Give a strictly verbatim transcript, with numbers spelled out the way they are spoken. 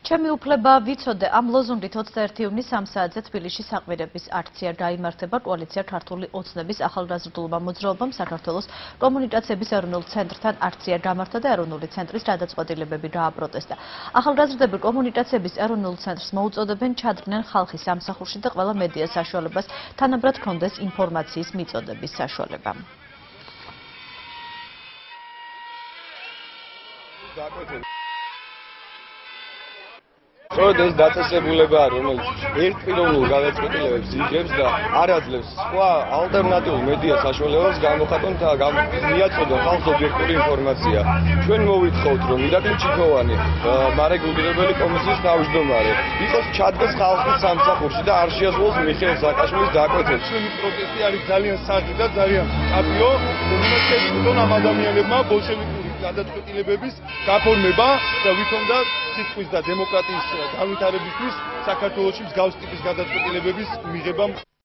ჩემი უფლება ვიცოდე ამ ლოზუნგით ოცდაერთი ივნის სამ საათზე თბილისში საყვირების აქცია გაიმართება კოალიცია ქართული ოცნების ახალგაზრდულმა მოძრაობამ საქართველოს კომუნიკაციების ეროვნულ ცენტრთან აქცია გამართა და ეროვნული ცენტრის გადაწყვეტილებები გააპროტესტა. ახალგაზრდები კომუნიკაციების ეროვნულ ცენტრს მოუწოდებენ ჩადრნენ ხალხის სამსახურში და ყველა მედია საშუალებას თანაბრად ჰქონდეს ინფორმაციის მიწოდების საშუალება. სწორედ ეს დაწესებულება არის, რომელიც ერთპიროვნულ გადაწყვეტილებებს იღებს და არ აძლევს სხვა ალტერნატიულ მედია საშუალებებს გამოხატონ და მიაწოდონ ხალხს ობიექტური ინფორმაცია. ჩვენ მოვითხოვთ, რომ ირაკლი ჩიქოვანი, მარეგულირებელი კომისიის თავმჯდომარე, იყოს ჩადგეს ხალხის სამსახურში და არ შეასრულოს მიხეილ სააკაშვილის დაკვეთილს. ჩვენი პროტესტი არის ძალიან საღი და ძალიან კაბიო, უნდა შეგვიძლია ამ ადამიანებმა ბოლშევიკური გადაწყვეტილებების გაფორმება და ვითომდა სიტყვის და დემოკრატიის განვითარებისთვის საქართველოში მსგავს ტიპის გადაწყვეტილებების მიღება.